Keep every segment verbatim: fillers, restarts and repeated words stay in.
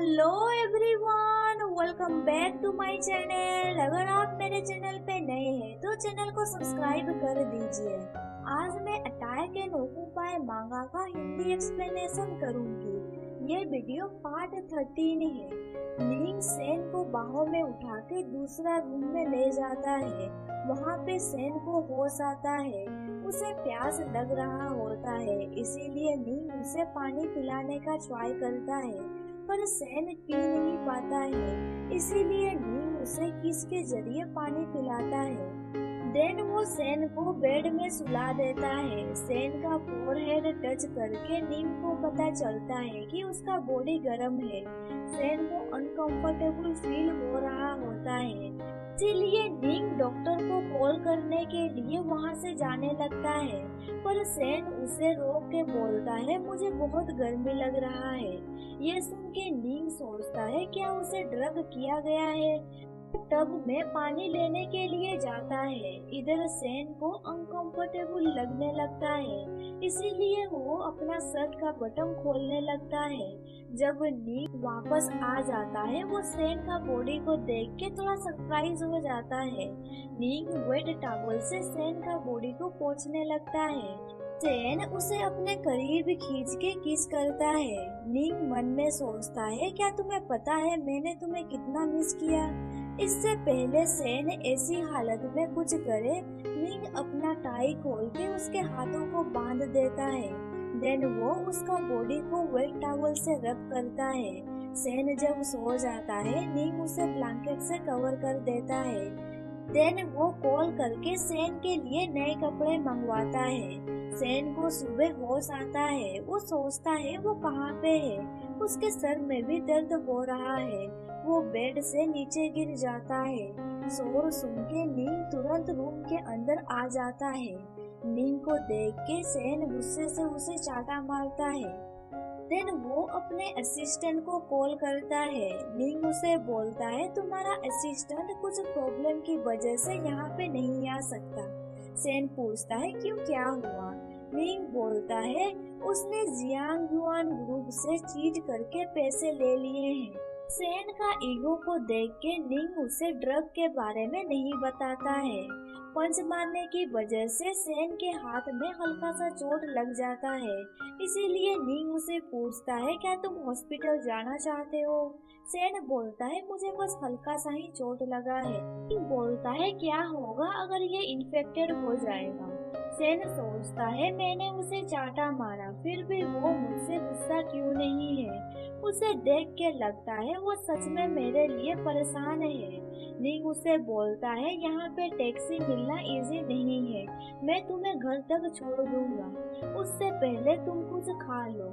Hello everyone, welcome back to my channel. अगर आप मेरे चैनल पे नए हैं तो चैनल को सब्सक्राइब कर दीजिए। आज मैं अटैक एंड ओकुपाई मांगा का हिंदी एक्सप्लेनेशन करूंगी। ये वीडियो पार्ट थर्टीन है। लींग सेन को बाहों में उठा के दूसरा रूम में ले जाता है। वहाँ पे सेन को होश आता है। उसे प्यास लग रहा होता है, इसीलिए लींग उसे पानी पिलाने का ट्राई करता है, पर सेन पी नहीं पाता है। इसीलिए लींग उसे किस के जरिए पानी पिलाता है। देन वो सेन को बेड में सुला देता है। सेन का फोरहेड टच करके लींग को पता चलता है कि उसका बॉडी गर्म है। सेन को अनकंफर्टेबल फील हो रहा होता है, इसीलिए लींग डॉक्टर को कॉल करने के लिए वहाँ से जाने लगता है, पर सेन उसे रोक के बोलता है मुझे बहुत गर्मी लग रहा है। ये सुन के लींग सोचता है क्या उसे ड्रग किया गया है। टब में पानी लेने के लिए जाता है। इधर सेन को अनकंफर्टेबल लगने लगता है, इसीलिए वो अपना शर्ट का बटन खोलने लगता है। जब लींग वापस आ जाता है वो सेन का बॉडी को देख के थोड़ा सरप्राइज हो जाता है। लींग वेट टॉवल से सेन का बॉडी को पोंछने लगता है। सेन उसे अपने करीब खींच के किस करता है। लींग मन में सोचता है क्या तुम्हें पता है मैंने तुम्हें कितना मिस किया। इससे पहले सेन ऐसी हालत में कुछ करे, लींग अपना टाई खोल के उसके हाथों को बांध देता है। देन वो उसका बॉडी को वेट टॉवल से रब करता है। सेन जब सो जाता है लींग उसे ब्लैंकेट से कवर कर देता है। देन वो कॉल करके सेन के लिए नए कपड़े मंगवाता है। सेन को सुबह होश आता है। वो सोचता है वो कहाँ पे है। उसके सर में भी दर्द हो रहा है। वो बेड से नीचे गिर जाता है। शोर सुन के लींग तुरंत रूम के अंदर आ जाता है। लींग को देख के सेन गुस्से से उसे चाटा मारता है। देन वो अपने असिस्टेंट को कॉल करता है। लींग उसे बोलता है तुम्हारा असिस्टेंट कुछ प्रॉब्लम की वजह से यहाँ पे नहीं आ सकता। सेन पूछता है क्यों, क्या हुआ। लींग बोलता है उसने जियांग युआन ग्रुप से चीट करके पैसे ले लिए हैं। सेन का ईगो को देख के लींग उसे ड्रग के बारे में नहीं बताता है। पंच मारने की वजह से सेन के हाथ में हल्का सा चोट लग जाता है, इसीलिए लींग उसे पूछता है क्या तुम हॉस्पिटल जाना चाहते हो। सेन बोलता है मुझे बस हल्का सा ही चोट लगा है। लींग बोलता है क्या होगा अगर ये इन्फेक्टेड हो जाएगा। सेन सोचता है मैंने उसे चाटा मारा, फिर भी वो मुझसे गुस्सा क्यों नहीं है। उसे देख के लगता है वो सच में मेरे लिए परेशान है। लींग उसे बोलता है यहाँ पे टैक्सी मिलना इजी नहीं है, मैं तुम्हें घर तक छोड़ दूंगा, उससे पहले तुम कुछ खा लो,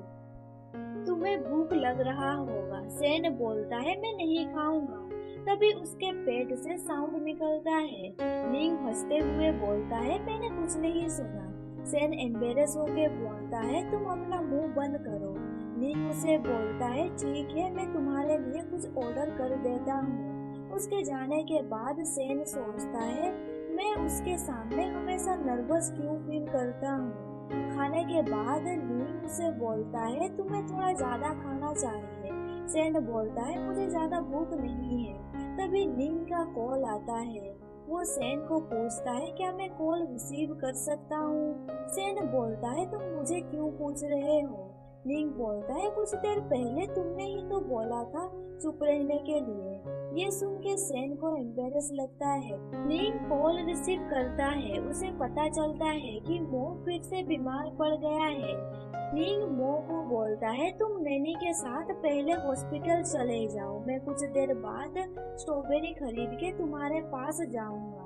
तुम्हें भूख लग रहा होगा। सेन बोलता है मैं नहीं खाऊंगा। तभी उसके पेट से साउंड निकलता है। लींग हंसते हुए बोलता है मैंने कुछ नहीं सुना। सेन एम्बेरस होके बोलता है तुम अपना मुंह बंद करो। लींग उसे बोलता है ठीक है मैं तुम्हारे लिए कुछ ऑर्डर कर देता हूँ। उसके जाने के बाद सेन सोचता है मैं उसके सामने हमेशा नर्वस क्यों फील करता हूँ। खाने के बाद लींग उसे बोलता है तुम्हें थोड़ा ज्यादा खाना चाहिए। सेन बोलता है मुझे ज्यादा भूख नहीं है। तभी लींग का कॉल आता है। वो सेन को पूछता है क्या मैं कॉल रिसीव कर सकता हूँ। सेन बोलता है तुम मुझे क्यों पूछ रहे हो। लींग बोलता है कुछ देर पहले तुमने ही तो बोला था चुप रहने के लिए। ये सुन के सेन को एम्बेरस लगता है। लींग कॉल रिसीव करता है। उसे पता चलता है कि मो फिर से बीमार पड़ गया है। लींग मो को बोलता है तुम नैनी के साथ पहले हॉस्पिटल चले जाओ, मैं कुछ देर बाद स्ट्रॉबेरी खरीद के तुम्हारे पास जाऊंगा।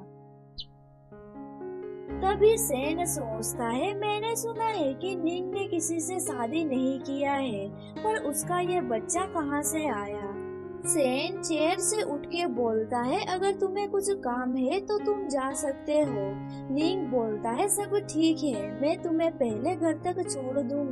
तभी सेन सोचता है मैंने सुना है कि लींग ने किसी से शादी नहीं किया है, पर उसका ये बच्चा कहाँ से आया। सेन चेयर से उठ के बोलता है अगर तुम्हें कुछ काम है तो तुम जा सकते हो। लींग बोलता है सब ठीक है, मैं तुम्हें पहले घर तक छोड़ दूंगा।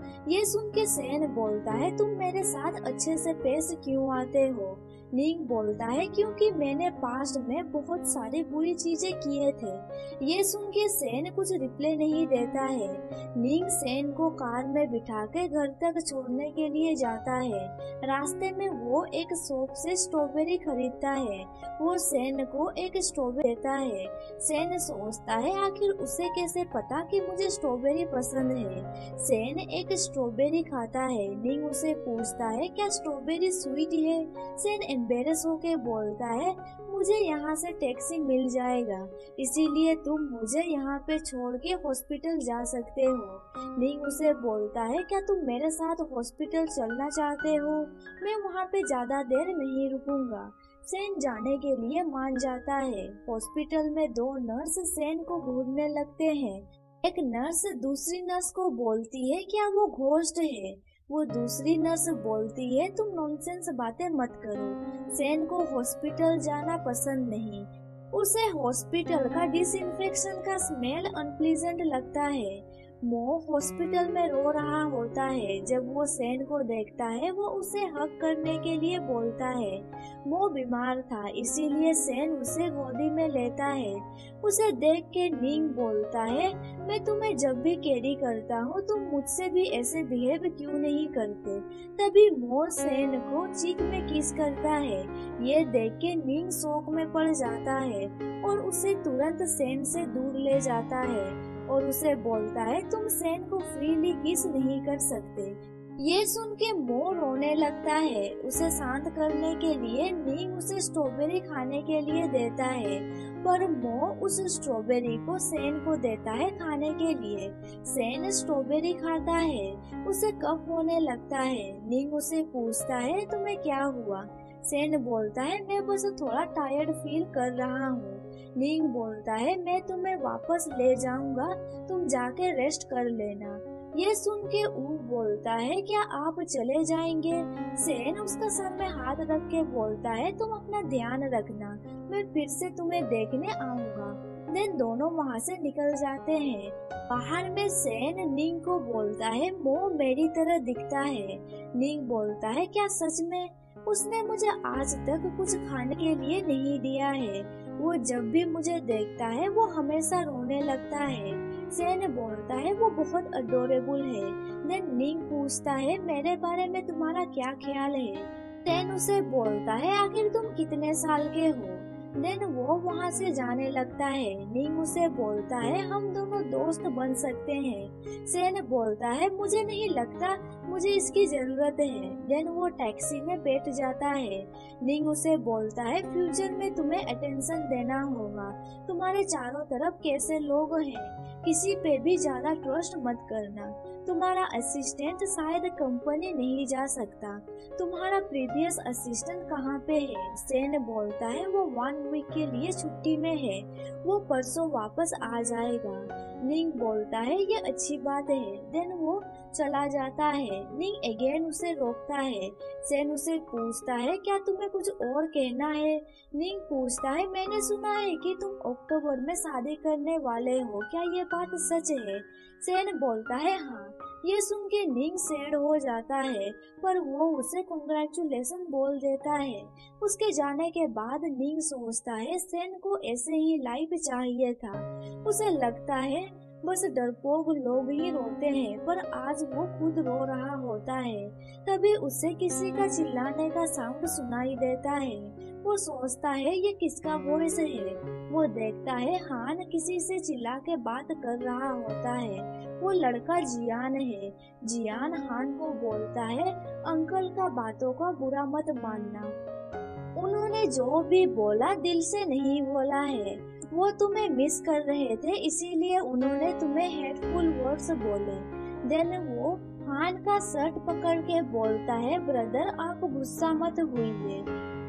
ये सुन के सेन बोलता है तुम मेरे साथ अच्छे से पेश क्यों आते हो। निंग बोलता है क्योंकि मैंने पास्ट में बहुत सारी बुरी चीजें किए थे। ये सुन के सेन कुछ रिप्लाई नहीं देता है। निंग सेन को कार में बिठा के घर तक छोड़ने के लिए जाता है। रास्ते में वो एक शॉप से स्ट्रॉबेरी खरीदता है। वो सेन को एक स्ट्रॉबेरी देता है। सेन सोचता है आखिर उसे कैसे पता कि मुझे स्ट्रॉबेरी पसंद है। सेन एक स्ट्रॉबेरी खाता है। निंग उसे पूछता है क्या स्ट्रॉबेरी स्वीट है। सेन एम्बेरस होके बोलता है मुझे यहाँ से टैक्सी मिल जाएगा, इसीलिए तुम मुझे यहाँ पे छोड़ के हॉस्पिटल जा सकते हो। निंग उसे बोलता है क्या तुम मेरे साथ हॉस्पिटल चलना चाहते हो, मैं वहाँ पे ज्यादा देर नहीं रुकूंगा। सेन जाने के लिए मान जाता है। हॉस्पिटल में दो नर्स सेन को घूरने लगते हैं। एक नर्स दूसरी नर्स को बोलती है क्या वो घोस्ट है। वो दूसरी नर्स बोलती है तुम नॉनसेंस बातें मत करो। सेन को हॉस्पिटल जाना पसंद नहीं। उसे हॉस्पिटल का डिसइंफेक्शन का स्मेल अनप्लीजेंट लगता है। मो हॉस्पिटल में रो रहा होता है। जब वो सेन को देखता है वो उसे हग करने के लिए बोलता है। मो बीमार था इसीलिए सेन उसे गोदी में लेता है। उसे देख के निंग बोलता है मैं तुम्हें जब भी कैरी करता हूँ तुम मुझसे भी ऐसे बिहेव क्यों नहीं करते। तभी मो सेन को चीक में किस करता है। ये देख के निंग शौक में पड़ जाता है और उसे तुरंत सेन से दूर ले जाता है और उसे बोलता है तुम सेन को फ्रीली किस नहीं कर सकते। ये सुन के मो रोने लगता है। उसे शांत करने के लिए निंग उसे स्ट्रॉबेरी खाने के लिए देता है, पर मो उस स्ट्रॉबेरी को सेन को देता है खाने के लिए। सेन स्ट्रॉबेरी खाता है। उसे कफ होने लगता है। निंग उसे पूछता है तुम्हें क्या हुआ। सेन बोलता है मैं बस थोड़ा टायर्ड फील कर रहा हूँ। निंग बोलता है मैं तुम्हें वापस ले जाऊंगा, तुम जाके रेस्ट कर लेना। ये सुन के ऊ बोलता है क्या आप चले जाएंगे। सेन उसका सर में हाथ रख के बोलता है तुम अपना ध्यान रखना, मैं फिर से तुम्हें देखने आऊंगा। देन दोनों वहाँ से निकल जाते हैं। बाहर में सेन निंग को बोलता है मो मेरी तरह दिखता है। निंग बोलता है क्या सच में। उसने मुझे आज तक कुछ खाने के लिए नहीं दिया है। वो जब भी मुझे देखता है वो हमेशा रोने लगता है। सेन बोलता है वो बहुत अडोरेबल है। देन निंग पूछता है मेरे बारे में तुम्हारा क्या ख्याल है। सेन उसे बोलता है आखिर तुम कितने साल के हो। देन वो वहाँ से जाने लगता है। निंग उसे बोलता है हम दोनों दोस्त बन सकते हैं। सेन बोलता है मुझे नहीं लगता मुझे इसकी जरूरत है। देन वो टैक्सी में बैठ जाता है। निंग उसे बोलता है फ्यूचर में तुम्हें अटेंशन देना होगा। तुम्हारे चारों तरफ कैसे लोग हैं, किसी पे भी ज्यादा ट्रस्ट मत करना। तुम्हारा असिस्टेंट शायद कंपनी नहीं जा सकता। तुम्हारा प्रीवियस असिस्टेंट कहाँ पे है। सेन बोलता है वो वन वीक के लिए छुट्टी में है, वो परसों वापस आ जाएगा। निंग बोलता है ये अच्छी बात है। देन वो चला जाता है। निंग अगेन उसे रोकता है। सेन उसे पूछता है क्या तुम्हें कुछ और कहना है। निंग पूछता है मैंने सुना है कि तुम अक्टूबर में शादी करने वाले हो, क्या ये बात सच है। सेन बोलता है हाँ। ये सुन के निंग सैड हो जाता है, पर वो उसे कांग्रेचुलेशन बोल देता है। उसके जाने के बाद निंग सोचता है सेन को ऐसे ही लाइफ चाहिए था। उसे लगता है बस डरपोक लोग ही रोते हैं, पर आज वो खुद रो रहा होता है। तभी उसे किसी का चिल्लाने का साउंड सुनाई देता है। वो सोचता है ये किसका वॉइस है। वो देखता है हान किसी से चिल्ला के बात कर रहा होता है। वो लड़का जियान है। जियान हान को बोलता है अंकल का बातों का बुरा मत मानना, उन्होंने जो भी बोला दिल से नहीं बोला है। वो तुम्हें मिस कर रहे थे इसीलिए उन्होंने तुम्हें हेटफुल वर्ड्स बोले। देन वो हान का शर्ट पकड़ के बोलता है ब्रदर आप गुस्सा मत होइए।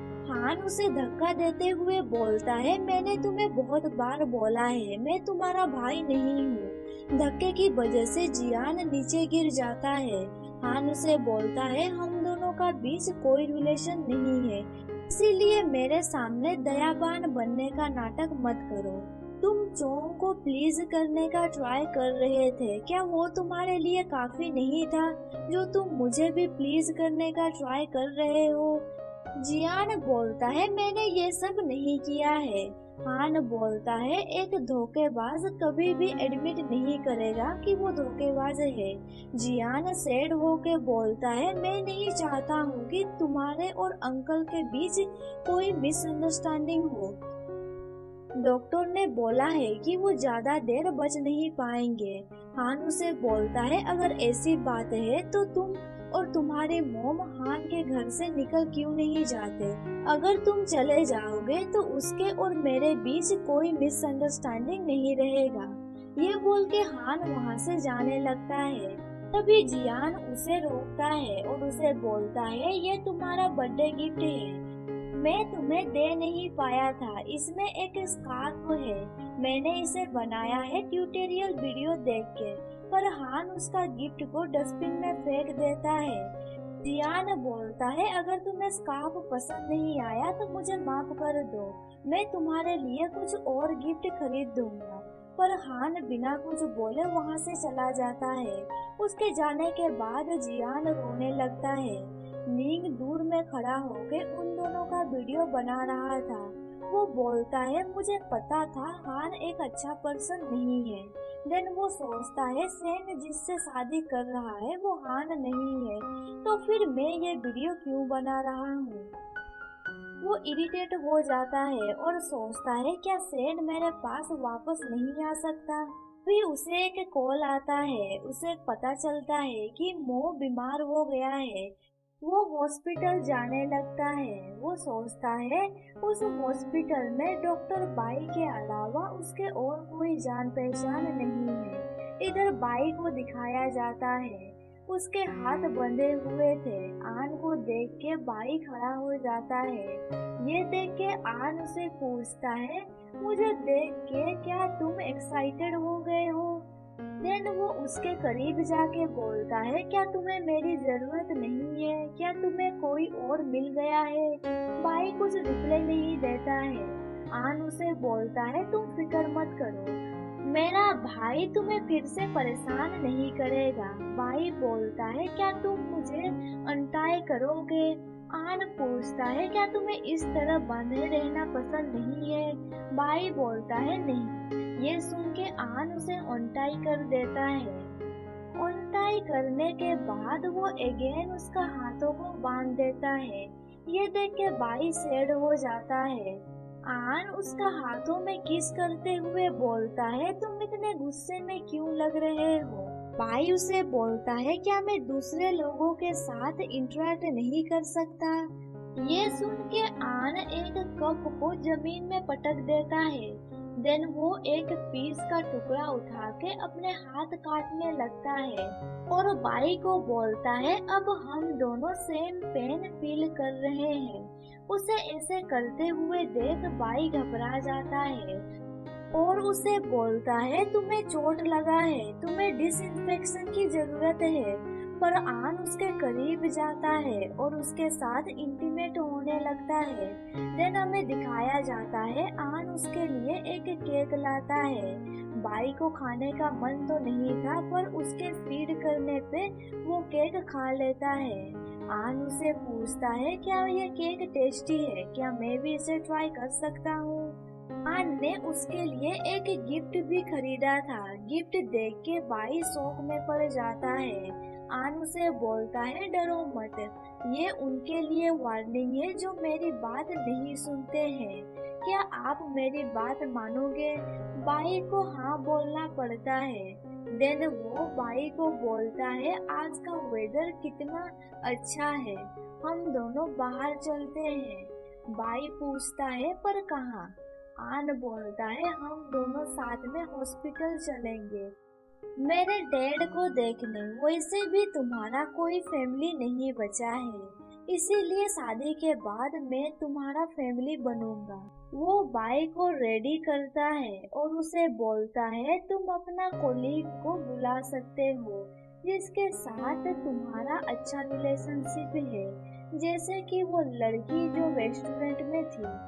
हान उसे धक्का देते हुए बोलता है मैंने तुम्हें बहुत बार बोला है मैं तुम्हारा भाई नहीं हूँ। धक्के की वजह से जियान नीचे गिर जाता है। हान उसे बोलता है हम दोनों का बीच कोई रिलेशन नहीं है, इसीलिए मेरे सामने दयावान बनने का नाटक मत करो। तुम चोंग को प्लीज करने का ट्राई कर रहे थे, क्या वो तुम्हारे लिए काफी नहीं था जो तुम मुझे भी प्लीज करने का ट्राई कर रहे हो? जियान बोलता है, मैंने ये सब नहीं किया है। हान बोलता है, एक धोखेबाज कभी भी एडमिट नहीं करेगा कि वो धोखेबाज है। जियान सैड होके बोलता है, मैं नहीं चाहता हूँ कि तुम्हारे और अंकल के बीच कोई मिसअंडरस्टैंडिंग हो। डॉक्टर ने बोला है कि वो ज्यादा देर बच नहीं पाएंगे। हान उसे बोलता है, अगर ऐसी बात है तो तुम और तुम्हारे मोम हान के घर से निकल क्यों नहीं जाते? अगर तुम चले जाओगे तो उसके और मेरे बीच कोई मिसअंडरस्टैंडिंग नहीं रहेगा। ये बोल के हान वहाँ से जाने लगता है। तभी जियान उसे रोकता है और उसे बोलता है, ये तुम्हारा बर्थडे गिफ्ट है, मैं तुम्हें दे नहीं पाया था। इसमें एक स्कार्फ है, मैंने इसे बनाया है ट्यूटोरियल वीडियो देख के। पर हान उसका गिफ्ट को डस्टबिन में फेंक देता है। जियान बोलता है, अगर तुम्हें स्कार्फ पसंद नहीं आया तो मुझे माफ कर दो, मैं तुम्हारे लिए कुछ और गिफ्ट खरीद दूंगा। पर हान बिना कुछ बोले वहाँ से चला जाता है। उसके जाने के बाद जियान रोने लगता है। नींग दूर में खड़ा होकर उन दोनों का वीडियो बना रहा था। वो बोलता है, मुझे पता था हान एक अच्छा पर्सन नहीं है। देन वो सोचता है, सेन जिससे शादी कर रहा है वो हान नहीं है, तो फिर मैं ये वीडियो क्यों बना रहा हूँ? वो इरिटेट हो जाता है और सोचता है, क्या सेन मेरे पास वापस नहीं आ सकता? फिर उसे एक कॉल आता है। उसे पता चलता है कि मो बीमार हो गया है। वो हॉस्पिटल जाने लगता है। वो सोचता है, उस हॉस्पिटल में डॉक्टर बाई के अलावा उसके और कोई जान पहचान नहीं है। इधर बाई को दिखाया जाता है, उसके हाथ बंधे हुए थे। आन को देख के बाई खड़ा हो जाता है। ये देख के आन उसे पूछता है, मुझे देख के क्या तुम एक्साइटेड हो गए हो? देन वो उसके करीब जाके बोलता है, क्या तुम्हें मेरी जरूरत नहीं है? क्या तुम्हें कोई और मिल गया है? बाई कुछ रिप्लाई नहीं देता है। आन उसे बोलता है, तुम फिक्र मत करो, मेरा भाई तुम्हें फिर से परेशान नहीं करेगा। बाई बोलता है, क्या तुम मुझे अनटाई करोगे? आन पूछता है, क्या तुम्हें इस तरह बंधे रहना पसंद नहीं है? बाई बोलता है, नहीं। ये सुन के आन उसे अनटाई कर देता है। अनटाई करने के बाद वो अगेन उसका हाथों को बांध देता है। ये देख के बाई सैड हो जाता है। आन उसका हाथों में किस करते हुए बोलता है, तुम इतने गुस्से में क्यों लग रहे हो? बाई उसे बोलता है, क्या मैं दूसरे लोगों के साथ इंटरेक्ट नहीं कर सकता? ये सुन के आन एक कप को जमीन में पटक देता है। देन वो एक पीस का टुकड़ा उठा के अपने हाथ काटने लगता है और बाई को बोलता है, अब हम दोनों सेम पेन फील कर रहे हैं। उसे ऐसे करते हुए देख बाई घबरा जाता है और उसे बोलता है, तुम्हें चोट लगा है, तुम्हें डिसइंफेक्शन की जरूरत है। पर आन उसके करीब जाता है और उसके साथ इंटीमेट होने लगता है। देन हमें दिखाया जाता है, आन उसके लिए एक केक लाता है। बाई को खाने का मन तो नहीं था, पर उसके फीड करने पे वो केक खा लेता है। आन उसे पूछता है, क्या ये केक टेस्टी है? क्या मैं भी इसे ट्राई कर सकता हूँ? आन ने उसके लिए एक गिफ्ट भी खरीदा था। गिफ्ट देख के बाई शौक में पड़ जाता है। आन उसे बोलता है, डरो मत, ये उनके लिए वार्निंग है जो मेरी बात नहीं सुनते हैं। क्या आप मेरी बात मानोगे? बाई को हाँ बोलना पड़ता है। देन वो बाई को बोलता है, आज का वेदर कितना अच्छा है, हम दोनों बाहर चलते हैं। बाई पूछता है, पर कहाँ? आन बोलता है, हम दोनों साथ में हॉस्पिटल चलेंगे, मेरे डैड को देखने। वैसे भी तुम्हारा कोई फैमिली नहीं बचा है, इसीलिए शादी के बाद मैं तुम्हारा फैमिली बनूंगा। वो बाई को रेडी करता है और उसे बोलता है, तुम अपना कोलीग को बुला सकते हो जिसके साथ तुम्हारा अच्छा रिलेशनशिप है, जैसे कि वो लड़की जो रेस्टोरेंट में थी।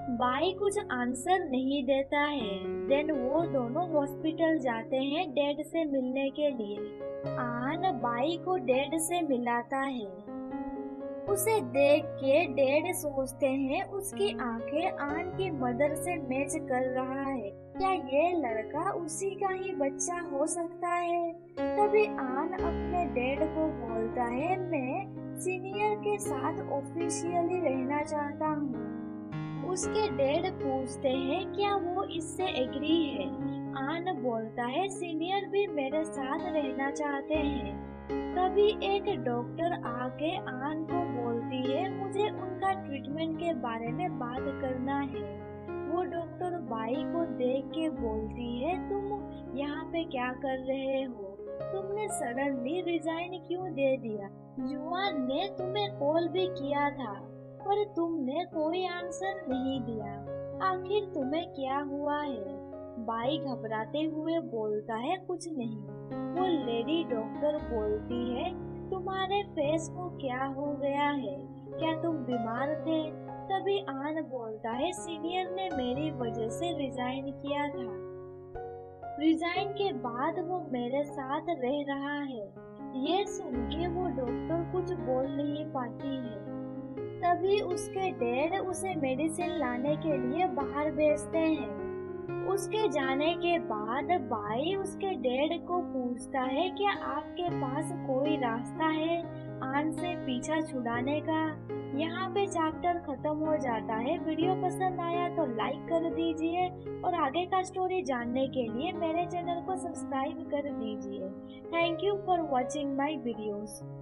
बाई कुछ आंसर नहीं देता है। देन वो दोनों हॉस्पिटल जाते हैं डैड से मिलने के लिए। आन बाई को डैड से मिलाता है। उसे देख के डैड सोचते हैं उसकी आंखें आन की मदर से मैच कर रहा है। क्या ये लड़का उसी का ही बच्चा हो सकता है? तभी आन अपने डैड को बोलता है, मैं सीनियर के साथ ऑफिशियली रहना चाहता हूँ। उसके डैड पूछते हैं क्या वो इससे एग्री है। आन बोलता है सीनियर भी मेरे साथ रहना चाहते हैं। तभी एक डॉक्टर आके आन को बोलती है मुझे उनका ट्रीटमेंट के बारे में बात करना है। वो डॉक्टर बाई को देख के बोलती है तुम यहाँ पे क्या कर रहे हो? तुमने सडनली रिजाइन क्यों दे दिया? युवान ने तुम्हें कॉल भी किया था पर तुमने कोई आंसर नहीं दिया। आखिर तुम्हें क्या हुआ है? बाई घबराते हुए बोलता है कुछ नहीं। वो लेडी डॉक्टर बोलती है तुम्हारे फेस को क्या हो गया है? क्या तुम बीमार थे? तभी आन बोलता है सीनियर ने मेरी वजह से रिजाइन किया था। रिजाइन के बाद वो मेरे साथ रह रहा है। ये सुन के वो डॉक्टर कुछ बोल नहीं पाती है। तभी उसके डैड उसे मेडिसिन लाने के लिए बाहर भेजते हैं। उसके जाने के बाद बाई उसके डैड को पूछता है क्या आपके पास कोई रास्ता है आन से पीछा छुड़ाने का? यहाँ पे चैप्टर खत्म हो जाता है। वीडियो पसंद आया तो लाइक कर दीजिए और आगे का स्टोरी जानने के लिए मेरे चैनल को सब्सक्राइब कर दीजिए। Thank you for watching my videos.